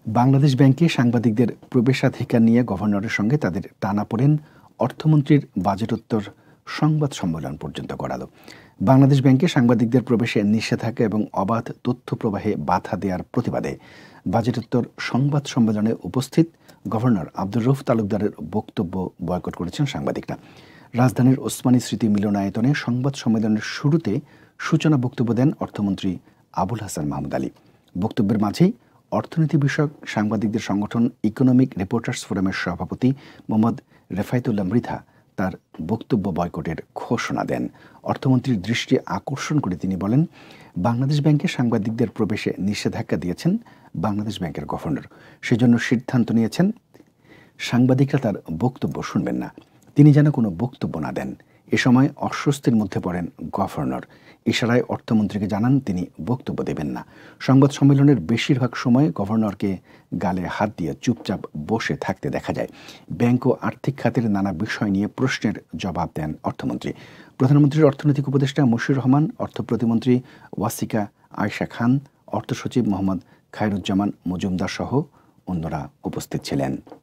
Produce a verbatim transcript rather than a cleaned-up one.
বাংলাদেশ ব্যাংকে সাংবাদিকদের প্রবেশাধিকার নিয়ে গভর্নরের সঙ্গে তাদের টানাপোড়েন অর্থমন্ত্রীর বাজেটোত্তর সংবাদ সম্মেলন পর্যন্ত গড়ালো। বাংলাদেশ ব্যাংকে সাংবাদিকদের প্রবেশে নিষেধাজ্ঞা এবং অবাধ তথ্য প্রবাহে বাধা দেওয়ার প্রতিবাদে বাজেটোত্তর সংবাদ সম্মেলনে উপস্থিত গভর্নর আব্দুর রউফ তালুকদারের বক্তব্য বয়কট করেছেন সাংবাদিকরা। রাজধানীর ওসমানী স্মৃতি মিলনায়তনে সংবাদ সম্মেলনের শুরুতে সূচনা বক্তব্য দেন অর্থমন্ত্রী আবুল হাসান মাহমুদ আলী। বক্তব্যের মাঝেই অর্থনীতি বিষয়ক সাংবাদিকদের সংগঠন ইকোনমিক রিপোর্টার্স ফোরামের সভাপতি মোহাম্মদ রেফায়েতুল্লাহ মৃধা তার বক্তব্য বয়কটের ঘোষণা দেন। অর্থমন্ত্রীর দৃষ্টি আকর্ষণ করে তিনি বলেন, বাংলাদেশ ব্যাংকে সাংবাদিকদের প্রবেশে নিষেধাজ্ঞা দিয়েছেন বাংলাদেশ ব্যাংকের গভর্নর। সেজন্য সিদ্ধান্ত নিয়েছেন সাংবাদিকরা তার বক্তব্য শুনবেন না, তিনি যেন কোনো বক্তব্য না দেন। এ সময় অস্বস্তির মধ্যে পড়েন গভর্নর। ইশারায় অর্থমন্ত্রীকে জানান তিনি বক্তব্য দেবেন না। সংবাদ সম্মেলনের বেশিরভাগ সময় গভর্নরকে গালে হাত দিয়ে চুপচাপ বসে থাকতে দেখা যায়। ব্যাংক ও আর্থিক খাতের নানা বিষয় নিয়ে প্রশ্নের জবাব দেন অর্থমন্ত্রী। প্রধানমন্ত্রীর অর্থনৈতিক উপদেষ্টা মশিউর রহমান, অর্থ প্রতিমন্ত্রী ওয়াসিকা আয়েশা খান, অর্থ সচিব মোহাম্মদ খায়রুজ্জামান মজুমদার সহ অন্যরা উপস্থিত ছিলেন।